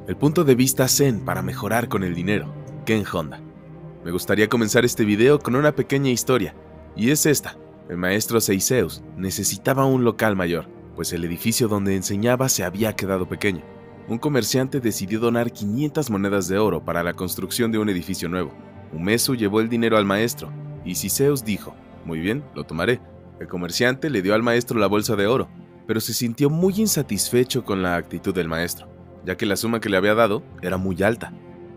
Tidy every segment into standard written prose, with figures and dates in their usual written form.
El punto de vista zen para mejorar con el dinero. Ken Honda. Me gustaría comenzar este video con una pequeña historia, y es esta. El maestro Seiseus necesitaba un local mayor, pues el edificio donde enseñaba se había quedado pequeño. Un comerciante decidió donar 500 monedas de oro para la construcción de un edificio nuevo. Umesu llevó el dinero al maestro, y Seiseus dijo, muy bien, lo tomaré. El comerciante le dio al maestro la bolsa de oro, pero se sintió muy insatisfecho con la actitud del maestro, ya que la suma que le había dado era muy alta.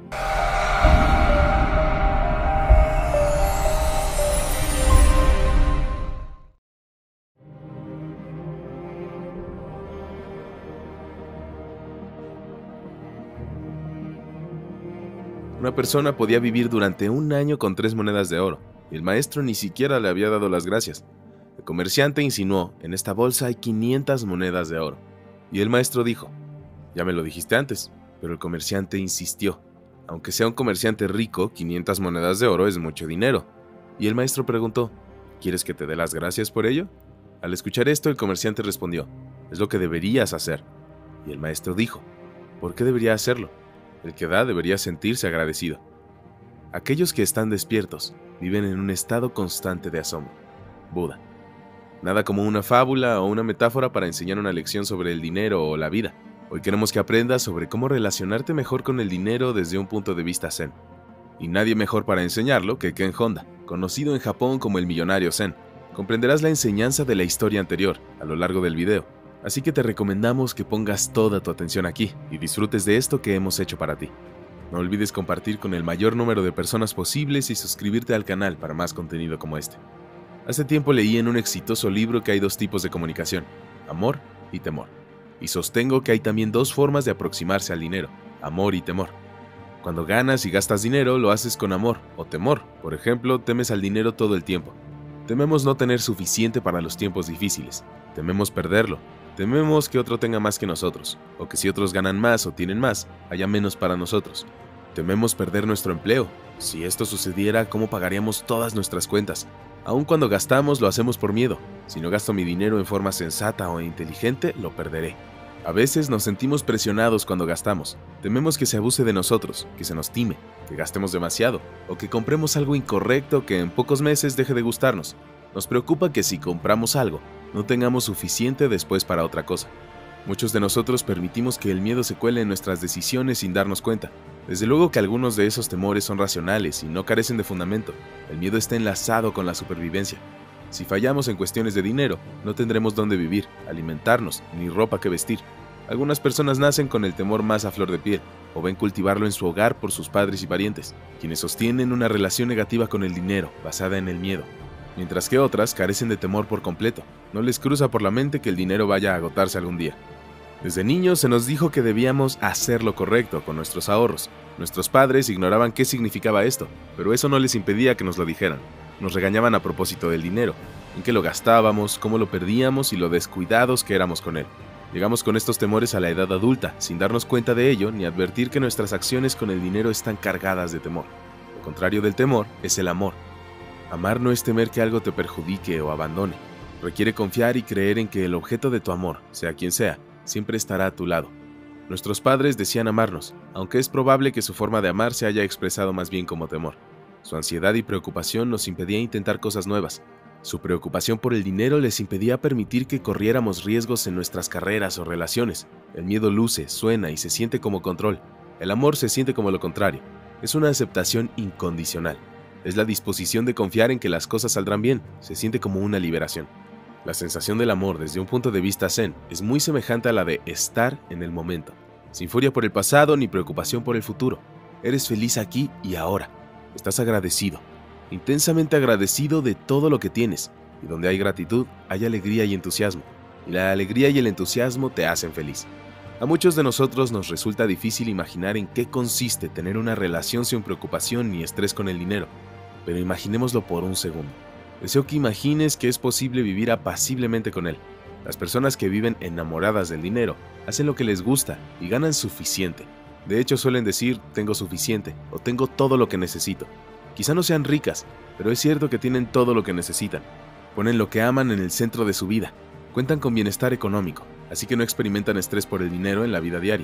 Una persona podía vivir durante un año con 3 monedas de oro, y el maestro ni siquiera le había dado las gracias. El comerciante insinuó, en esta bolsa hay 500 monedas de oro. Y el maestro dijo, ya me lo dijiste antes, pero el comerciante insistió. Aunque sea un comerciante rico, 500 monedas de oro es mucho dinero. Y el maestro preguntó, ¿quieres que te dé las gracias por ello? Al escuchar esto, el comerciante respondió, es lo que deberías hacer. Y el maestro dijo, ¿por qué debería hacerlo? El que da debería sentirse agradecido. Aquellos que están despiertos viven en un estado constante de asombro. Buda. Nada como una fábula o una metáfora para enseñar una lección sobre el dinero o la vida. Hoy queremos que aprendas sobre cómo relacionarte mejor con el dinero desde un punto de vista zen. Y nadie mejor para enseñarlo que Ken Honda, conocido en Japón como el millonario zen. Comprenderás la enseñanza de la historia anterior a lo largo del video. Así que te recomendamos que pongas toda tu atención aquí y disfrutes de esto que hemos hecho para ti. No olvides compartir con el mayor número de personas posibles y suscribirte al canal para más contenido como este. Hace tiempo leí en un exitoso libro que hay 2 tipos de comunicación, amor y temor. Y sostengo que hay también 2 formas de aproximarse al dinero, amor y temor. Cuando ganas y gastas dinero, lo haces con amor o temor. Por ejemplo, temes al dinero todo el tiempo. Tememos no tener suficiente para los tiempos difíciles. Tememos perderlo. Tememos que otro tenga más que nosotros, o que si otros ganan más o tienen más, haya menos para nosotros. Tememos perder nuestro empleo. Si esto sucediera, ¿cómo pagaríamos todas nuestras cuentas? Aun cuando gastamos, lo hacemos por miedo. Si no gasto mi dinero en forma sensata o inteligente, lo perderé. A veces nos sentimos presionados cuando gastamos. Tememos que se abuse de nosotros, que se nos time, que gastemos demasiado, o que compremos algo incorrecto que en pocos meses deje de gustarnos. Nos preocupa que si compramos algo, no tengamos suficiente después para otra cosa. Muchos de nosotros permitimos que el miedo se cuele en nuestras decisiones sin darnos cuenta. Desde luego que algunos de esos temores son racionales y no carecen de fundamento. El miedo está enlazado con la supervivencia. Si fallamos en cuestiones de dinero, no tendremos dónde vivir, alimentarnos, ni ropa que vestir. Algunas personas nacen con el temor más a flor de piel, o ven cultivarlo en su hogar por sus padres y parientes, quienes sostienen una relación negativa con el dinero, basada en el miedo. Mientras que otras carecen de temor por completo. No les cruza por la mente que el dinero vaya a agotarse algún día. Desde niños se nos dijo que debíamos hacer lo correcto con nuestros ahorros. Nuestros padres ignoraban qué significaba esto, pero eso no les impedía que nos lo dijeran. Nos regañaban a propósito del dinero, en qué lo gastábamos, cómo lo perdíamos y lo descuidados que éramos con él. Llegamos con estos temores a la edad adulta, sin darnos cuenta de ello ni advertir que nuestras acciones con el dinero están cargadas de temor. Lo contrario del temor es el amor. Amar no es temer que algo te perjudique o abandone. Requiere confiar y creer en que el objeto de tu amor, sea quien sea, siempre estará a tu lado. Nuestros padres decían amarnos, aunque es probable que su forma de amar se haya expresado más bien como temor. Su ansiedad y preocupación nos impedía intentar cosas nuevas. Su preocupación por el dinero les impedía permitir que corriéramos riesgos en nuestras carreras o relaciones. El miedo luce, suena y se siente como control. El amor se siente como lo contrario. Es una aceptación incondicional. Es la disposición de confiar en que las cosas saldrán bien. Se siente como una liberación. La sensación del amor desde un punto de vista zen es muy semejante a la de estar en el momento, sin furia por el pasado ni preocupación por el futuro. Eres feliz aquí y ahora. Estás agradecido, intensamente agradecido de todo lo que tienes, y donde hay gratitud, hay alegría y entusiasmo, y la alegría y el entusiasmo te hacen feliz. A muchos de nosotros nos resulta difícil imaginar en qué consiste tener una relación sin preocupación ni estrés con el dinero, pero imaginémoslo por un segundo. Deseo que imagines que es posible vivir apaciblemente con él. Las personas que viven enamoradas del dinero hacen lo que les gusta y ganan suficiente. De hecho, suelen decir, tengo suficiente o tengo todo lo que necesito. Quizá no sean ricas, pero es cierto que tienen todo lo que necesitan. Ponen lo que aman en el centro de su vida. Cuentan con bienestar económico, así que no experimentan estrés por el dinero en la vida diaria.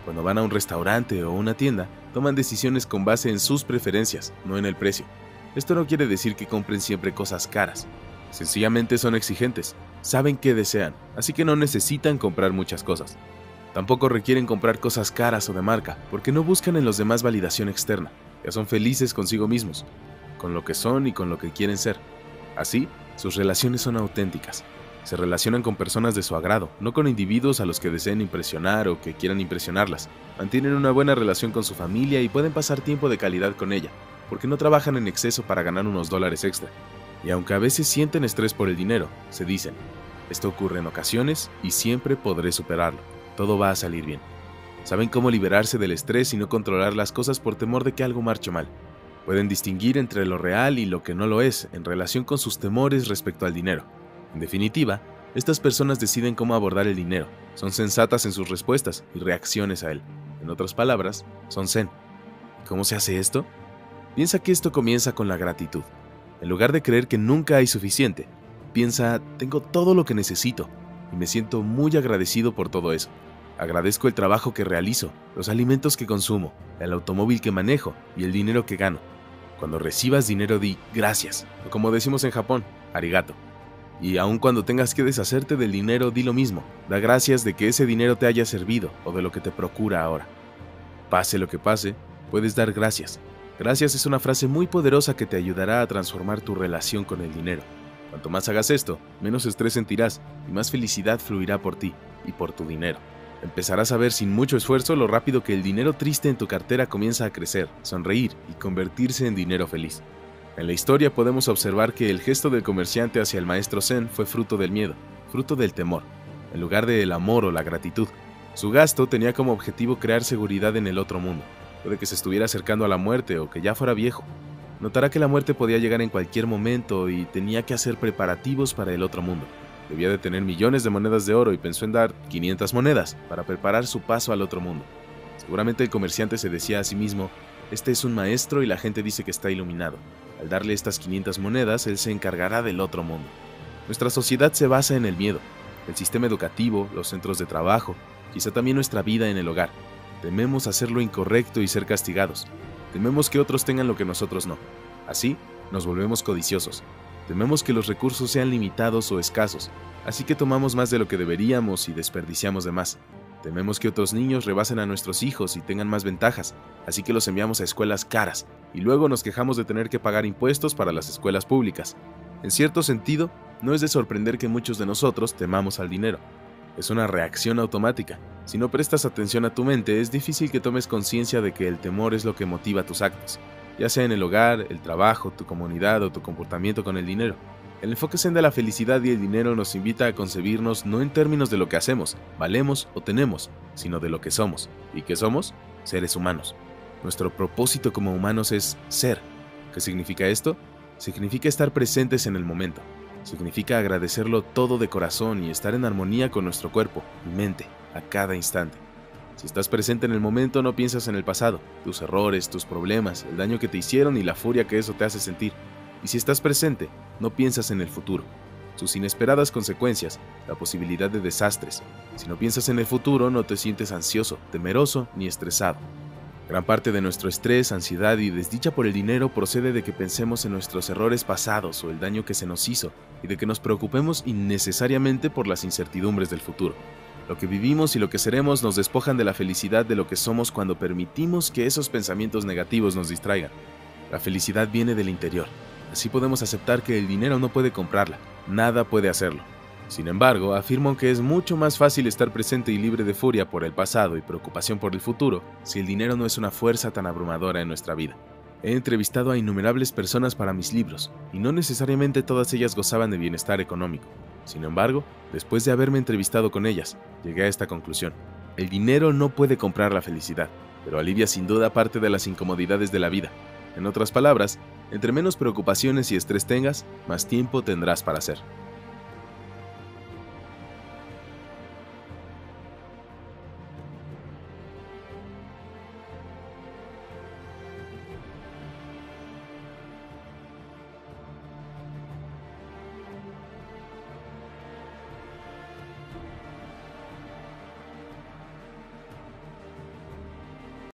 Cuando van a un restaurante o una tienda, toman decisiones con base en sus preferencias, no en el precio. Esto no quiere decir que compren siempre cosas caras. Sencillamente son exigentes, saben qué desean, así que no necesitan comprar muchas cosas. Tampoco requieren comprar cosas caras o de marca, porque no buscan en los demás validación externa. Ya son felices consigo mismos, con lo que son y con lo que quieren ser. Así, sus relaciones son auténticas. Se relacionan con personas de su agrado, no con individuos a los que deseen impresionar o que quieran impresionarlas. Mantienen una buena relación con su familia y pueden pasar tiempo de calidad con ella, porque no trabajan en exceso para ganar unos dólares extra. Y aunque a veces sienten estrés por el dinero, se dicen, esto ocurre en ocasiones y siempre podré superarlo. Todo va a salir bien. Saben cómo liberarse del estrés y no controlar las cosas por temor de que algo marche mal. Pueden distinguir entre lo real y lo que no lo es en relación con sus temores respecto al dinero. En definitiva, estas personas deciden cómo abordar el dinero, son sensatas en sus respuestas y reacciones a él. En otras palabras, son zen. ¿Cómo se hace esto? Piensa que esto comienza con la gratitud. En lugar de creer que nunca hay suficiente, piensa, tengo todo lo que necesito y me siento muy agradecido por todo eso. Agradezco el trabajo que realizo, los alimentos que consumo, el automóvil que manejo y el dinero que gano. Cuando recibas dinero di gracias, o como decimos en Japón, arigato. Y aun cuando tengas que deshacerte del dinero, di lo mismo. Da gracias de que ese dinero te haya servido o de lo que te procura ahora. Pase lo que pase, puedes dar gracias. Gracias es una frase muy poderosa que te ayudará a transformar tu relación con el dinero. Cuanto más hagas esto, menos estrés sentirás y más felicidad fluirá por ti y por tu dinero. Empezarás a ver sin mucho esfuerzo lo rápido que el dinero triste en tu cartera comienza a crecer, sonreír y convertirse en dinero feliz. En la historia podemos observar que el gesto del comerciante hacia el maestro Zen fue fruto del miedo, fruto del temor, en lugar del amor o la gratitud. Su gasto tenía como objetivo crear seguridad en el otro mundo. Puede que se estuviera acercando a la muerte o que ya fuera viejo. Notará que la muerte podía llegar en cualquier momento y tenía que hacer preparativos para el otro mundo. Debía de tener millones de monedas de oro y pensó en dar 500 monedas para preparar su paso al otro mundo. Seguramente el comerciante se decía a sí mismo, este es un maestro y la gente dice que está iluminado. Al darle estas 500 monedas, él se encargará del otro mundo. Nuestra sociedad se basa en el miedo, el sistema educativo, los centros de trabajo, quizá también nuestra vida en el hogar. Tememos hacer lo incorrecto y ser castigados. Tememos que otros tengan lo que nosotros no. Así, nos volvemos codiciosos. Tememos que los recursos sean limitados o escasos, así que tomamos más de lo que deberíamos y desperdiciamos de más. Tememos que otros niños rebasen a nuestros hijos y tengan más ventajas, así que los enviamos a escuelas caras, y luego nos quejamos de tener que pagar impuestos para las escuelas públicas. En cierto sentido, no es de sorprender que muchos de nosotros temamos al dinero. Es una reacción automática. Si no prestas atención a tu mente, es difícil que tomes conciencia de que el temor es lo que motiva tus actos, ya sea en el hogar, el trabajo, tu comunidad o tu comportamiento con el dinero. El enfoque zen de la felicidad y el dinero nos invita a concebirnos no en términos de lo que hacemos, valemos o tenemos, sino de lo que somos. ¿Y qué somos? Seres humanos. Nuestro propósito como humanos es ser. ¿Qué significa esto? Significa estar presentes en el momento. Significa agradecerlo todo de corazón y estar en armonía con nuestro cuerpo y mente a cada instante. Si estás presente en el momento, no piensas en el pasado, tus errores, tus problemas, el daño que te hicieron y la furia que eso te hace sentir. Y si estás presente, no piensas en el futuro, sus inesperadas consecuencias, la posibilidad de desastres. Si no piensas en el futuro, no te sientes ansioso, temeroso ni estresado. Gran parte de nuestro estrés, ansiedad y desdicha por el dinero procede de que pensemos en nuestros errores pasados o el daño que se nos hizo y de que nos preocupemos innecesariamente por las incertidumbres del futuro. Lo que vivimos y lo que seremos nos despojan de la felicidad de lo que somos cuando permitimos que esos pensamientos negativos nos distraigan. La felicidad viene del interior. Así podemos aceptar que el dinero no puede comprarla, nada puede hacerlo. Sin embargo, afirmo que es mucho más fácil estar presente y libre de furia por el pasado y preocupación por el futuro si el dinero no es una fuerza tan abrumadora en nuestra vida. He entrevistado a innumerables personas para mis libros, y no necesariamente todas ellas gozaban de bienestar económico. Sin embargo, después de haberme entrevistado con ellas, llegué a esta conclusión. El dinero no puede comprar la felicidad, pero alivia sin duda parte de las incomodidades de la vida. En otras palabras, entre menos preocupaciones y estrés tengas, más tiempo tendrás para hacer.